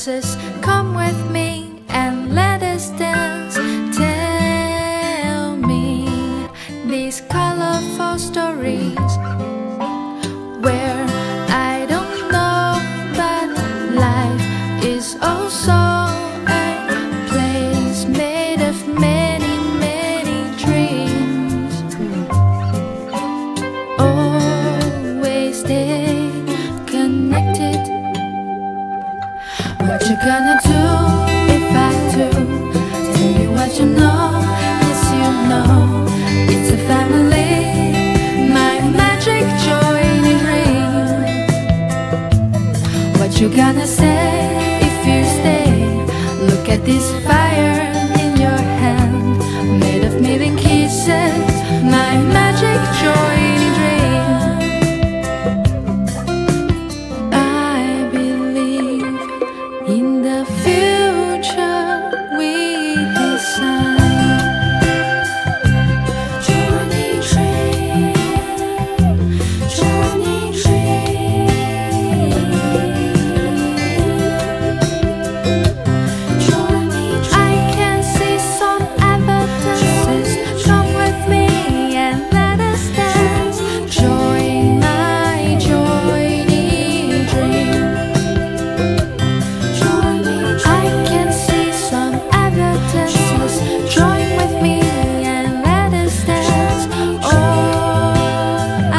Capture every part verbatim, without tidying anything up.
says, come with me and let us dance. Tell me these colorful stories where I don't know, but life is also a place made of many, many dreams. Always stay connected. What you gonna do if I do? Tell you what you know, yes you know. It's a family, my magic joy dream. What you gonna say if you stay? Look at this fire in your hand, made of million kisses, my magic joy dream. I believe in the future we design. Journey train, journey train, journey train. I can see some evidences. Come with me and let us dance. Join my journey dream. I can see some evidences. Join with me and let us dance. All I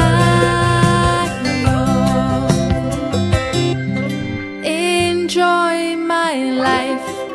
know, enjoy my life.